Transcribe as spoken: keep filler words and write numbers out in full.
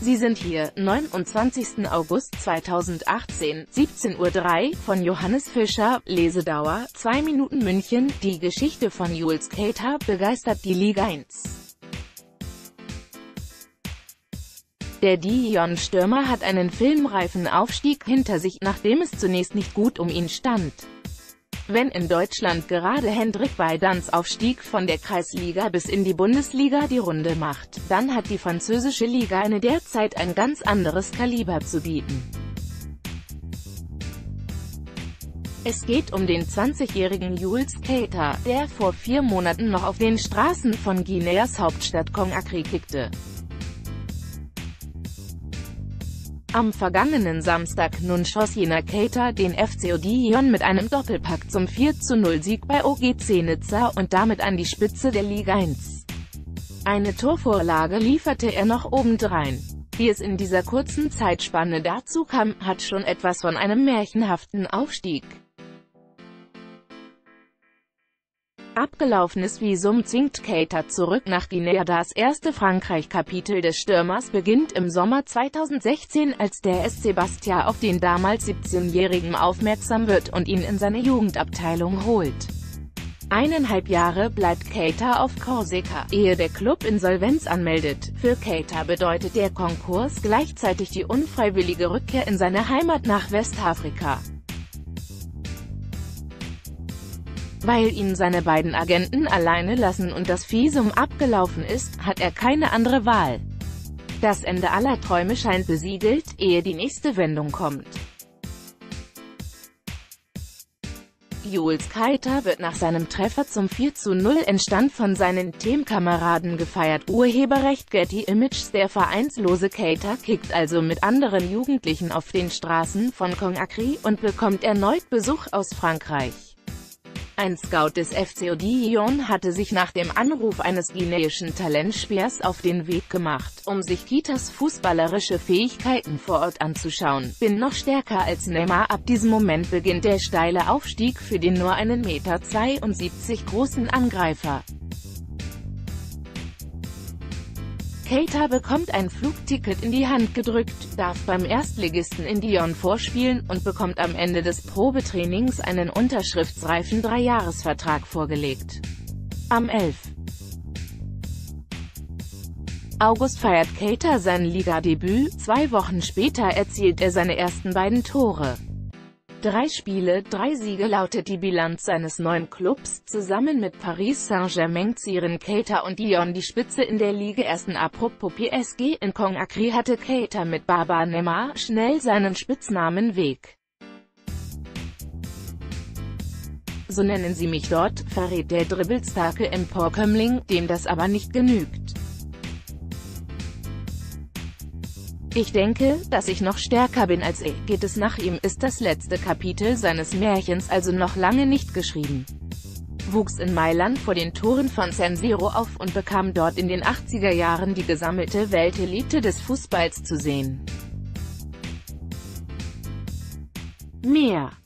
Sie sind hier, neunundzwanzigsten August zweitausendachtzehn, siebzehn Uhr drei, von Johannes Fischer, Lesedauer, zwei Minuten München. Die Geschichte von Jules Keita begeistert die Liga eins. Der Dijon-Stürmer hat einen filmreifen Aufstieg hinter sich, nachdem es zunächst nicht gut um ihn stand. Wenn in Deutschland gerade Hendrik Weidans Aufstieg von der Kreisliga bis in die Bundesliga die Runde macht, dann hat die französische Liga eine derzeit ein ganz anderes Kaliber zu bieten. Es geht um den zwanzigjährigen Jules Keita, der vor vier Monaten noch auf den Straßen von Guineas Hauptstadt Conakry kickte. Am vergangenen Samstag nun schoss jener Keita den F C Dijon mit einem Doppelpack zum vier zu null Sieg bei O G C Nizza und damit an die Spitze der Liga eins. Eine Torvorlage lieferte er noch obendrein. Wie es in dieser kurzen Zeitspanne dazu kam, hat schon etwas von einem märchenhaften Aufstieg. Abgelaufenes Visum zwingt Keita zurück nach Guinea. Das erste Frankreich-Kapitel des Stürmers beginnt im Sommer zweitausendsechzehn, als der S C Bastia auf den damals siebzehnjährigen aufmerksam wird und ihn in seine Jugendabteilung holt. Eineinhalb Jahre bleibt Keita auf Korsika, ehe der Klub Insolvenz anmeldet. Für Keita bedeutet der Konkurs gleichzeitig die unfreiwillige Rückkehr in seine Heimat nach Westafrika. Weil ihn seine beiden Agenten alleine lassen und das Visum abgelaufen ist, hat er keine andere Wahl. Das Ende aller Träume scheint besiegelt, ehe die nächste Wendung kommt. Jules Keita wird nach seinem Treffer zum vier zu null Endstand von seinen Teamkameraden gefeiert. Urheberrecht Getty Images. Der vereinslose Keita kickt also mit anderen Jugendlichen auf den Straßen von Conakry und bekommt erneut Besuch aus Frankreich. Ein Scout des F C Dijon hatte sich nach dem Anruf eines guineischen Talentspähers auf den Weg gemacht, um sich Keitas fußballerische Fähigkeiten vor Ort anzuschauen. Bin noch stärker als Neymar. Ab diesem Moment beginnt der steile Aufstieg für den nur einen Meter zweiundsiebzig großen Angreifer. Keita bekommt ein Flugticket in die Hand gedrückt, darf beim Erstligisten in Dijon vorspielen und bekommt am Ende des Probetrainings einen unterschriftsreifen Dreijahresvertrag vorgelegt. Am elften August feiert Keita sein Ligadebüt, zwei Wochen später erzielt er seine ersten beiden Tore. Drei Spiele, drei Siege lautet die Bilanz seines neuen Clubs. Zusammen mit Paris Saint-Germain zieren Keita und Dijon die Spitze in der Liga ersten. Apropos P S G, in Conakry hatte Keita mit Baba Neymar schnell seinen Spitznamen weg. So nennen sie mich dort, verrät der dribbelstarke Emporkömmling, dem das aber nicht genügt. Ich denke, dass ich noch stärker bin als er. Geht es nach ihm, ist das letzte Kapitel seines Märchens also noch lange nicht geschrieben. Wuchs in Mailand vor den Toren von San Siro auf und bekam dort in den achtziger Jahren die gesammelte Weltelite des Fußballs zu sehen. Mehr